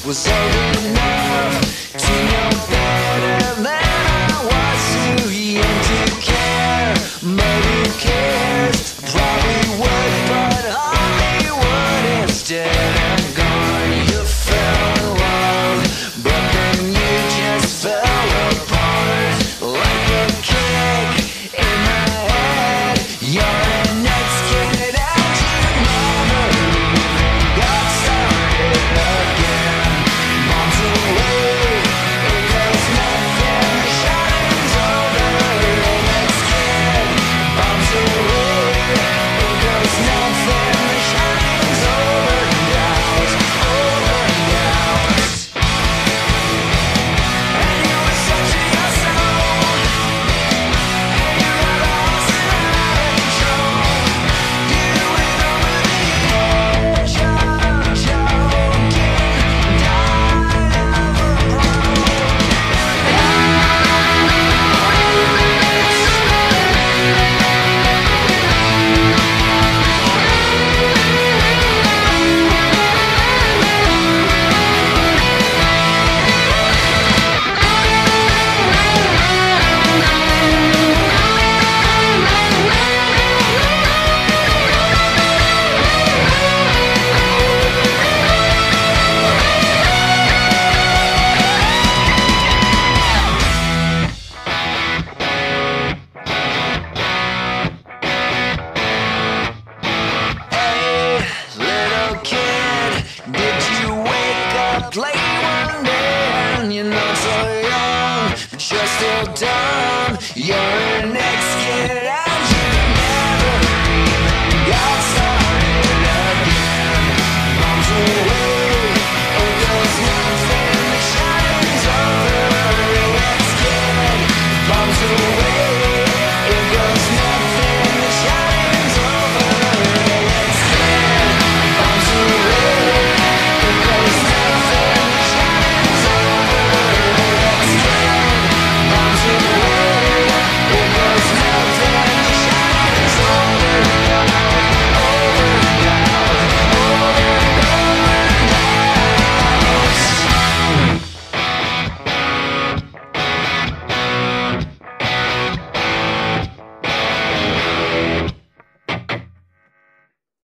was old enough to know better than I was too young to care. But who cares? Probably would, but Hollywood instead. I'm gone, you fell in love, but then you just fell apart. Like a kick in the head, you're an ex-kid and you never even got started again. Bombs away, it goes nothing, the shining's over. An ex-kid, bombs away, it goes nothing, the shining's over and out, over and out. And you were such a young soul, and you had a horse and out of control. You went over the edge of joking, died of a broken Hey, little kid, did you wake up late one day and you're not so young, but you're still dumb? You're an ex-kid